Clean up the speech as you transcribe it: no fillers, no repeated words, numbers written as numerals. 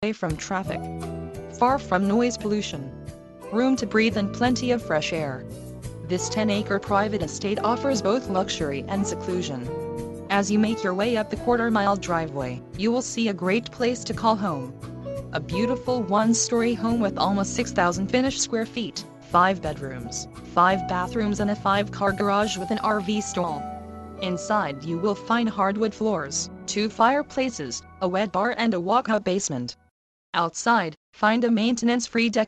from traffic, far from noise pollution, room to breathe and plenty of fresh air. This 10-acre private estate offers both luxury and seclusion. As you make your way up the quarter-mile driveway, you will see a great place to call home. A beautiful one-story home with almost 6,000 finished square feet, 5 bedrooms, 5 bathrooms and a 5-car garage with an RV stall. Inside you will find hardwood floors, 2 fireplaces, a wet bar and a walkout basement. Outside, find a maintenance-free deck